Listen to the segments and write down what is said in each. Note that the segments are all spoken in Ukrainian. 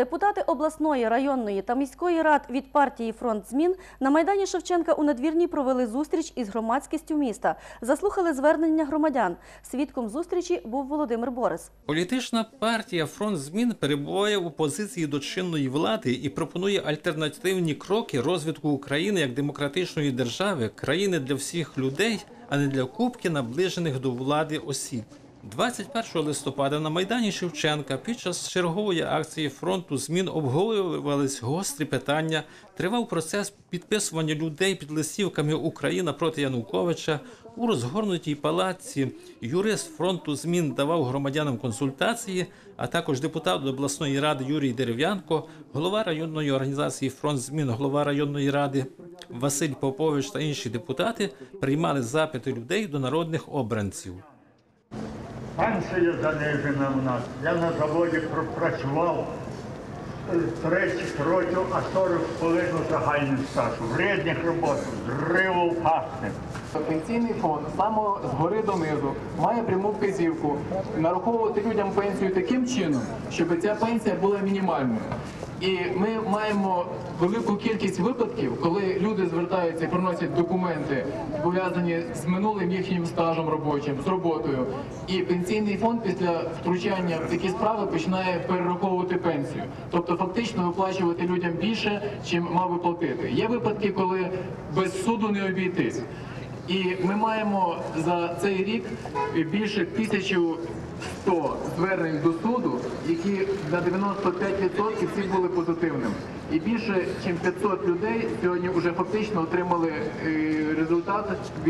Депутати обласної, районної та міської рад від партії «Фронт змін» на Майдані Шевченка у Надвірній провели зустріч із громадськістю міста. Заслухали звернення громадян. Свідком зустрічі був Володимир Борис. Політична партія «Фронт змін» перебуває в опозиції до чинної влади і пропонує альтернативні кроки розвитку України як демократичної держави, країни для всіх людей, а не для купки наближених до влади осіб. 21 листопада на Майдані Шевченка під час чергової акції «Фронту змін» обговорювались гострі питання, тривав процес підписування людей під листівками «Україна проти Януковича». У розгорнутій палаці юрист «Фронту змін» давав громадянам консультації, а також депутат обласної ради Юрій Дерев'янко, голова районної організації «Фронт змін», голова районної ради Василь Попович та інші депутати приймали запити людей до народних обранців. Пенсія занижена в нас. Я на заводі пропрацював 30 років, а 40,5 загальний стаж. В різних роботах, зриву пахне. Пенсійний фонд саме згори донизу має пряму вказівку нараховувати людям пенсію таким чином, щоб ця пенсія була мінімальною. І ми маємо велику кількість випадків, коли люди звертаються і приносять документи, пов'язані з минулим їхнім стажем робочим, з роботою. І пенсійний фонд після втручання в такі справи починає перераховувати пенсію. Тобто фактично виплачувати людям більше, чим мав виплатити. Є випадки, коли без суду не обійтись. І ми маємо за цей рік більше 1100 звернень до суду, які на 95% всі були позитивними. І більше, ніж 500 людей сьогодні вже фактично отримали результат,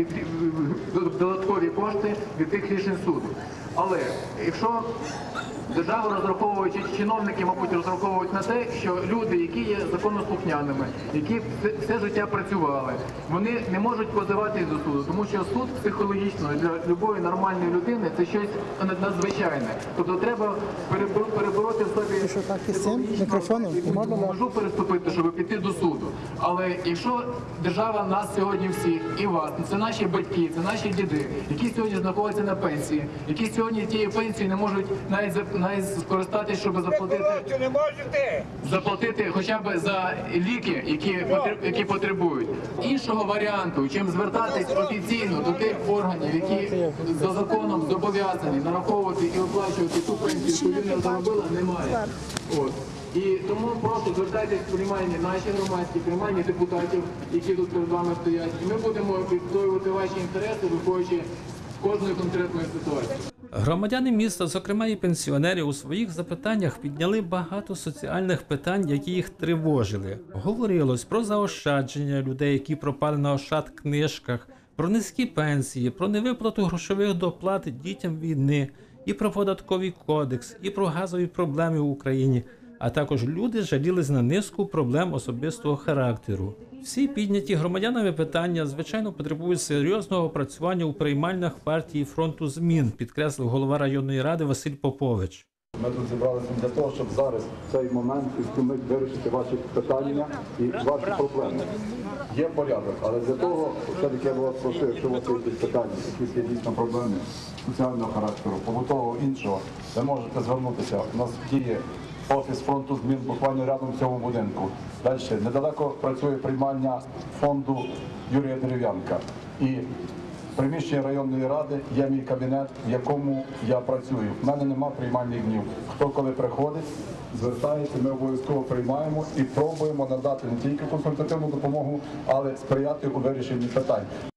додаткові кошти від тих рішень суду. Але якщо держава розраховує, чиновники, мабуть, розраховують на те, що люди, які є законослухняними, які все життя працювали, вони не можуть позиватись до суду, тому що суд психологічно для будь-якої нормальної людини це щось надзвичайне. Тобто треба перебороти в собі межу переступити, щоб піти до суду. Але якщо держава нас сьогодні всіх і вас, це наші батьки, це наші діди, які сьогодні знаходяться на пенсії, які сьогодні тієї пенсії не можуть навіть скористатися, щоб заплатити хоча б за ліки, які потребують. Іншого варіанту, чим звертатись офіційно до тих органів, які за законом зобов'язані нараховувати і оплачувати ту пенсію, яку людина заробила, немає. І тому прошу звертайтесь в приймальні наші громадські, приймальні депутатів, які тут перед вами стоять. І ми будемо відстоювати ваші інтереси, виходячи з кожної конкретної ситуації. Громадяни міста, зокрема і пенсіонери, у своїх запитаннях підняли багато соціальних питань, які їх тривожили. Говорилось про заощадження людей, які пропали на ощадкнижках, про низькі пенсії, про невиплату грошових доплат дітям війни, і про податковий кодекс, і про газові проблеми в Україні. А також люди жалілись на низку проблем особистого характеру. Всі підняті громадянами питання, звичайно, потребують серйозного опрацювання у приймальнях партії «Фронту змін», підкреслив голова районної ради Василь Попович. Ми тут зібралися для того, щоб зараз в цей момент і в цю мить вирішити ваші питання і ваші проблеми. Є порядок, але для того, все-таки я вас прошу, якщо у вас є якісь питання, якісь є дійсно проблеми соціального характеру, побутового, іншого, ви можете звернутися. У нас діє офіс «Фронту змін» буквально рядом в цьому будинку. Далі, недалеко працює приймальня фонду Юрія Дерев'янка. І в приміщенні районної ради є мій кабінет, в якому я працюю. У мене нема приймальних днів. Хто коли приходить, звертається, ми обов'язково приймаємо і пробуємо надати не тільки консультативну допомогу, але сприяти у вирішенні питань.